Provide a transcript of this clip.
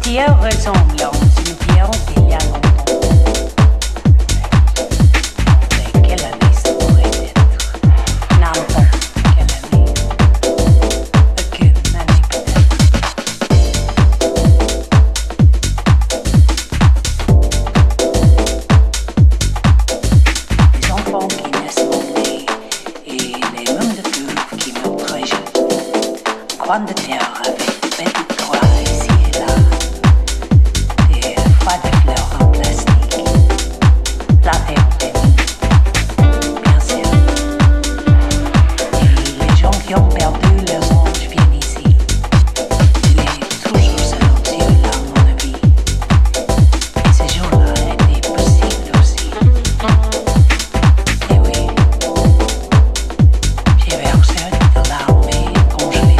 pierre ressemblante, une pierre d'il y a longtemps. Mais quelle année ça pourrait être? N'importe quelle année. Aucune année peut-être. Les enfants qui naissent mon-nés et les mondes de cœur qui meurent très jeunes. Coin de terre avec petites croix ici et là. Des fois des fleurs en plastique. La terre bénie, bien sûr. Et les gens qui ont perdu leurs anges viennent ici. Il est toujours silencieux là, mon ami. Et ces jours-là étaient possibles aussi. Et oui, j'ai versé de larmes et congelé.